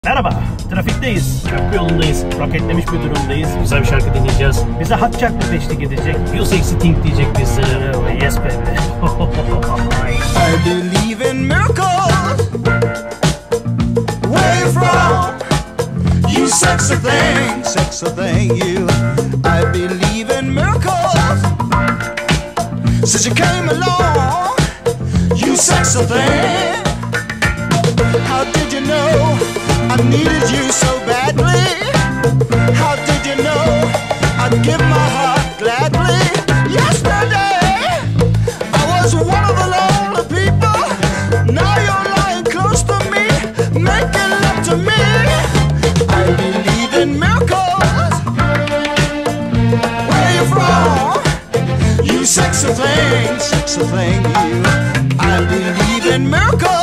Merhaba, trafikteyiz, köprü yolundayız, roketlemiş bir durumdayız. Güzel bir şarkı dinleyeceğiz. Bize hot chocolate eşlik edecek. You sexy thing diyecek bize. Yes baby. I believe in miracles. Where you from? You sexy thing, you. I believe in miracles. Since you came along, you sexy thing. How did you know I needed you so badly? How did you know I'd give my heart gladly? Yesterday I was one of the lonely people. Now you're lying close to me, making love to me. I believe in miracles. Where you from? You sexy thing, you. I believe in miracles.